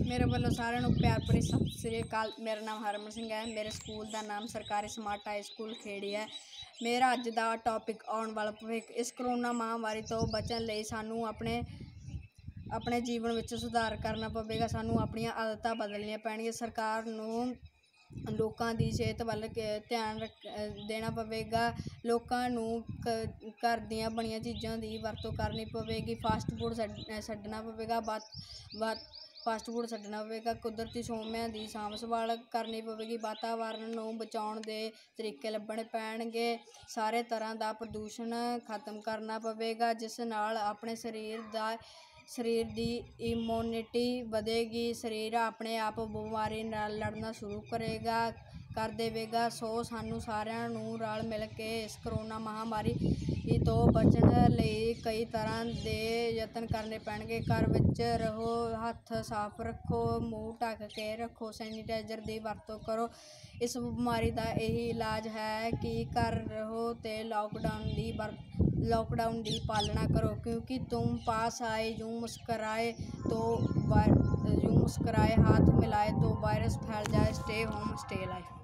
मेरे वालों सारिਆਂ ਨੂੰ प्यार भरी सत श्री अकाल। मेरा नाम हरमन सिंह है। मेरे स्कूल का नाम सरकारी स्मार्ट हाई स्कूल खेड़ी है। मेरा अज का टॉपिक आने वाला भविख। इस करोना महामारी तो बचने लई सानू अपने जीवन में सुधार करना पवेगा। सानू अपन आदतां बदलनियां पैणगियां। सरकार नूं लोगों की सेहत वाल ध्यान देना पवेगा। लोगों घर दियां बनिया चीज़ों की वरतों करनी पवेगी। फास्ट फूड छड्डना पवेगा। फास्ट फूड छड्डना पवेगा। कुदरती सोमिਆਂ की सांभ संभाल करनी पवेगी। वातावरण नूं बचाउण दे तरीके लभणे पैणगे। सारे तरह का प्रदूषण खत्म करना पवेगा, जिस नाल अपने शरीर की इम्यूनिटी वधेगी। शरीर अपने आप बीमारी नाल लड़ना शुरू कर देवेगा। सो सानू सारिਆਂ नूं रल मिल के इस करोना महामारी तो बचण लई कई तरह के यतन करने पैणगे। घर विच रहो, हथ साफ रखो, मूँह ढक के रखो, सैनीटाइजर की वरतों करो। इस बीमारी का यही इलाज है कि घर रहो तो लॉकडाउन की पालना करो, क्योंकि तुम पास आए यूं मुस्कराए हाथ मिलाए तो वायरस फैल जाए। Stay home stay life.